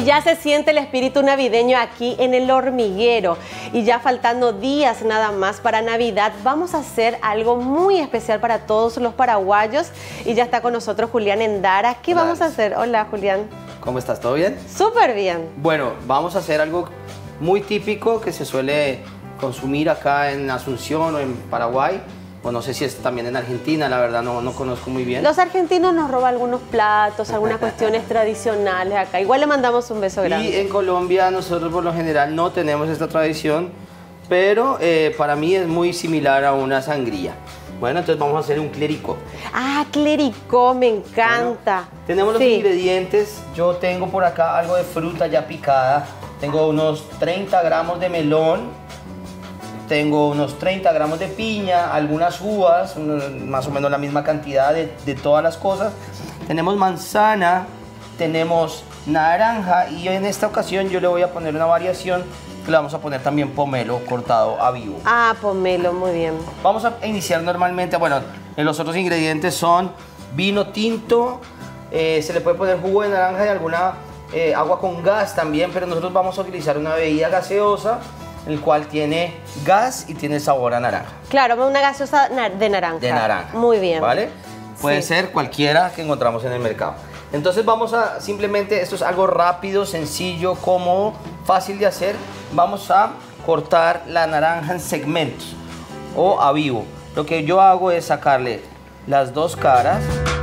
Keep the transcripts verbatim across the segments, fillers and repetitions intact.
ya se siente el espíritu navideño aquí en El Hormiguero. Y ya faltando días nada más para Navidad, vamos a hacer algo muy especial para todos los paraguayos. Y ya está con nosotros Julián Endara. ¿Qué Hola, vamos a hacer? Hola, Julián. ¿Cómo estás? ¿Todo bien? Súper bien. Bueno, vamos a hacer algo muy típico que se suele consumir acá en Asunción o en Paraguay. O no sé si es también en Argentina, la verdad no, no conozco muy bien. Los argentinos nos roban algunos platos, algunas cuestiones tradicionales acá. Igual le mandamos un beso grande. Y en Colombia nosotros por lo general no tenemos esta tradición, pero eh, para mí es muy similar a una sangría. Bueno, entonces vamos a hacer un clericó. Ah, clericó, me encanta. Bueno, tenemos los sí. ingredientes. Yo tengo por acá algo de fruta ya picada. Tengo unos treinta gramos de melón. Tengo unos treinta gramos de piña, algunas uvas, más o menos la misma cantidad de, de todas las cosas. Tenemos manzana, tenemos naranja y en esta ocasión yo le voy a poner una variación que le vamos a poner también pomelo cortado a vivo. Ah, pomelo, muy bien. Vamos a iniciar normalmente, bueno, los otros ingredientes son vino tinto, eh, se le puede poner jugo de naranja y alguna eh, agua con gas también, pero nosotros vamos a utilizar una bebida gaseosa, el cual tiene gas y tiene sabor a naranja. Claro, una gaseosa de naranja. De naranja. Muy bien. ¿Vale? Puede sí. ser cualquiera que encontramos en el mercado. Entonces vamos a simplemente, esto es algo rápido, sencillo, cómodo, fácil de hacer. Vamos a cortar la naranja en segmentos o a vivo. Lo que yo hago es sacarle las dos caras.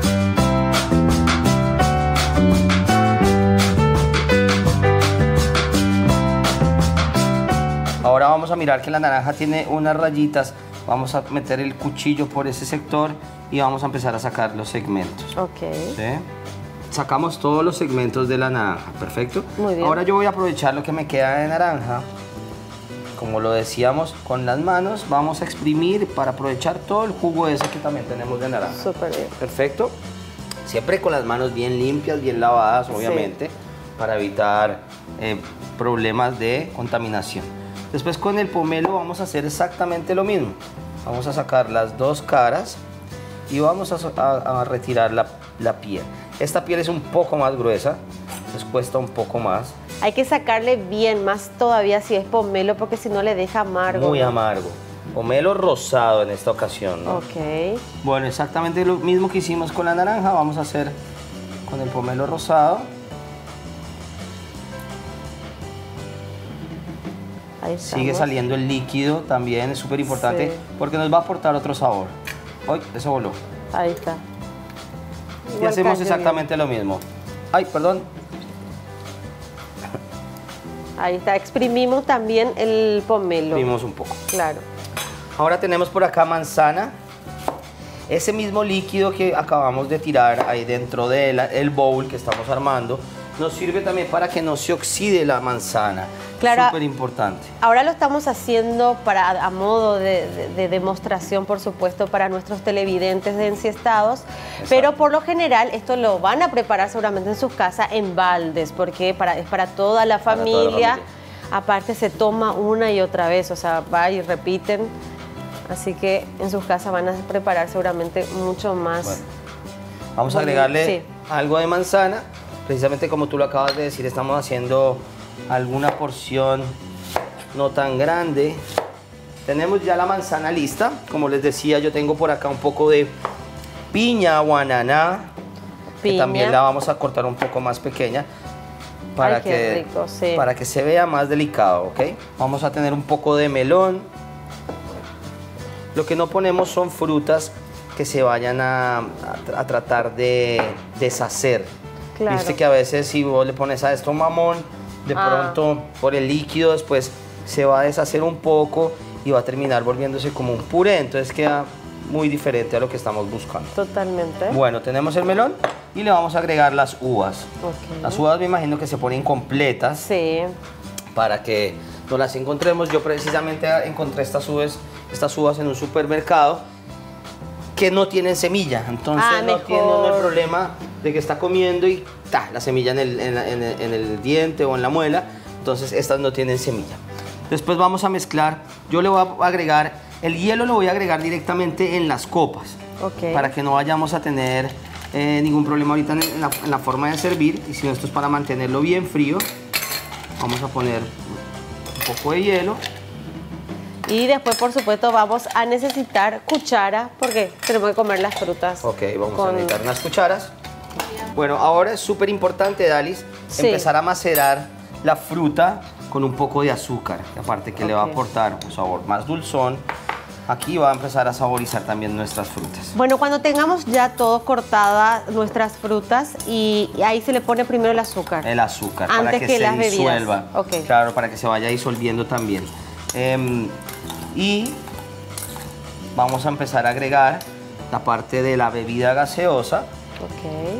Ahora vamos a mirar que la naranja tiene unas rayitas. Vamos a meter el cuchillo por ese sector y vamos a empezar a sacar los segmentos. Ok. ¿Sí? Sacamos todos los segmentos de la naranja, perfecto. Muy bien. Ahora yo voy a aprovechar lo que me queda de naranja. Como lo decíamos, con las manos vamos a exprimir para aprovechar todo el jugo ese que también tenemos de naranja. Súper bien. Perfecto. Siempre con las manos bien limpias, bien lavadas, obviamente, sí. para evitar eh, problemas de contaminación. Después con el pomelo vamos a hacer exactamente lo mismo. Vamos a sacar las dos caras y vamos a, a, a retirar la, la piel. Esta piel es un poco más gruesa, les cuesta un poco más. Hay que sacarle bien, más todavía si es pomelo, porque si no le deja amargo. Muy ¿no? amargo. Pomelo rosado en esta ocasión, ¿no? Ok. Bueno, exactamente lo mismo que hicimos con la naranja, vamos a hacer con el pomelo rosado. Sigue saliendo el líquido también, es súper importante, sí. porque nos va a aportar otro sabor. ¡Ay! Eso voló. Ahí está. Igual y hacemos exactamente bien. lo mismo. ¡Ay, perdón! Ahí está, exprimimos también el pomelo. Exprimimos un poco. Claro. Ahora tenemos por acá manzana. Ese mismo líquido que acabamos de tirar ahí dentro del bowl que estamos armando, nos sirve también para que no se oxide la manzana. Claro, súper importante. Ahora lo estamos haciendo para, a modo de, de, de demostración, por supuesto, para nuestros televidentes de Ensiestados. Exacto. Pero por lo general esto lo van a preparar seguramente en sus casas en baldes, porque para, es para toda la familia. Para toda la familia. Aparte se toma una y otra vez, o sea, va y repiten. Así que en sus casas van a preparar seguramente mucho más. Bueno, vamos a agregarle sí. algo de manzana. Precisamente como tú lo acabas de decir, estamos haciendo alguna porción no tan grande. Tenemos ya la manzana lista. Como les decía, yo tengo por acá un poco de piña o ananá, piña. que también la vamos a cortar un poco más pequeña para, Ay, que, qué rico, sí. para que se vea más delicado, ¿ok? Vamos a tener un poco de melón. Lo que no ponemos son frutas que se vayan a, a, a tratar de deshacer. Claro. Viste que a veces si vos le pones a esto mamón, de ah. pronto por el líquido después se va a deshacer un poco y va a terminar volviéndose como un puré, entonces queda muy diferente a lo que estamos buscando. Totalmente. Bueno, tenemos el melón y le vamos a agregar las uvas. Okay. Las uvas me imagino que se ponen completas. Sí. Para que nos las encontremos. Yo precisamente encontré estas uvas, estas uvas en un supermercado que no tienen semilla, entonces ah, no mejor. tiene uno el problema de que está comiendo y ta, la semilla en el, en, en, el, en el diente o en la muela, entonces estas no tienen semilla. Después vamos a mezclar, yo le voy a agregar, el hielo lo voy a agregar directamente en las copas, okay. para que no vayamos a tener eh, ningún problema ahorita en la, en la forma de servir. Y si no, esto es para mantenerlo bien frío. Vamos a poner un poco de hielo. Y después, por supuesto, vamos a necesitar cuchara porque tenemos que comer las frutas. Ok, vamos con... a necesitar unas cucharas. Bueno, ahora es súper importante, Dalis, sí. empezar a macerar la fruta con un poco de azúcar. Aparte que okay. le va a aportar un sabor más dulzón. Aquí va a empezar a saborizar también nuestras frutas. Bueno, cuando tengamos ya todo cortadas nuestras frutas y, y ahí se le pone primero el azúcar. El azúcar, antes para que, que se las disuelva. Okay. Claro, para que se vaya disolviendo también. Eh, y vamos a empezar a agregar la parte de la bebida gaseosa. Ok.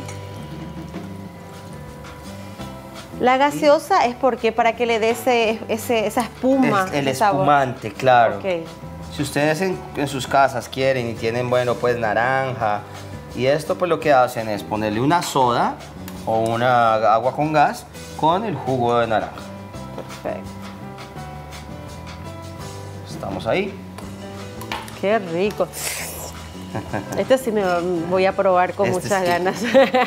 La gaseosa es porque para que le dé ese, ese, esa espuma. Es el espumante, sabor. Claro. Okay. Si ustedes en, en sus casas quieren y tienen, bueno, pues naranja y esto, pues lo que hacen es ponerle una soda o una agua con gas con el jugo de naranja. Perfecto. Estamos ahí. Qué rico. Este sí me voy a probar con este muchas sí. ganas.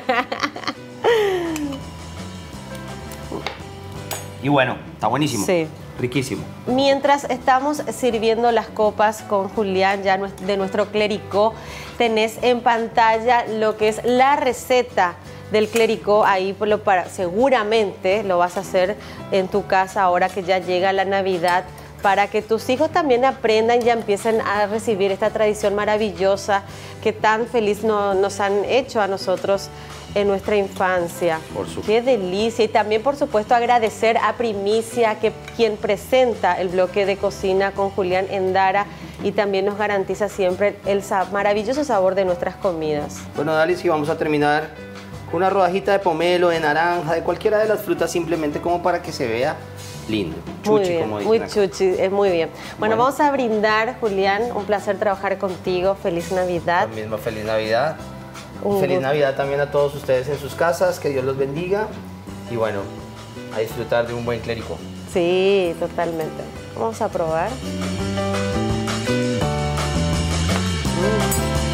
Y bueno, está buenísimo. Sí. Riquísimo. Mientras estamos sirviendo las copas con Julián, ya de nuestro clericó, tenés en pantalla lo que es la receta del clericó. Ahí por lo para, seguramente lo vas a hacer en tu casa ahora que ya llega la Navidad, para que tus hijos también aprendan y ya empiecen a recibir esta tradición maravillosa que tan feliz no, nos han hecho a nosotros en nuestra infancia. Por supuesto. Qué delicia. Y también, por supuesto, agradecer a Primicia, que quien presenta el bloque de cocina con Julián Endara y también nos garantiza siempre el maravilloso sabor de nuestras comidas. Bueno, Dalis, y vamos a terminar con una rodajita de pomelo, de naranja, de cualquiera de las frutas, simplemente como para que se vea lindo. Chuchi, muy bien, como dicen muy acá. chuchi, es muy bien. Bueno, Bueno, vamos a brindar, Julián. Un placer trabajar contigo. Feliz Navidad. Lo mismo, feliz Navidad. Un Feliz gusto. Navidad también a todos ustedes en sus casas, que Dios los bendiga y bueno, a disfrutar de un buen clericó. Sí, totalmente. Vamos a probar.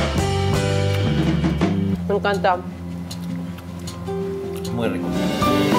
Mm. Me encanta. Muy rico.